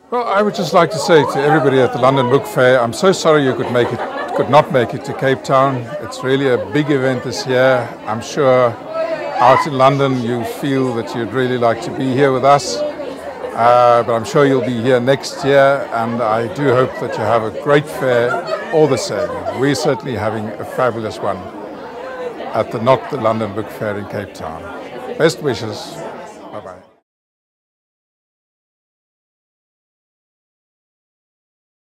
Well, I would just like to say to everybody at the London Book Fair, I'm so sorry you could not make it to Cape Town. It's really a big event this year. I'm sure out in London you feel that you'd really like to be here with us. But I'm sure you'll be here next year, and I do hope that you have a great fair all the same. We're certainly having a fabulous one at the London Book Fair in Cape Town. Best wishes. Bye-bye.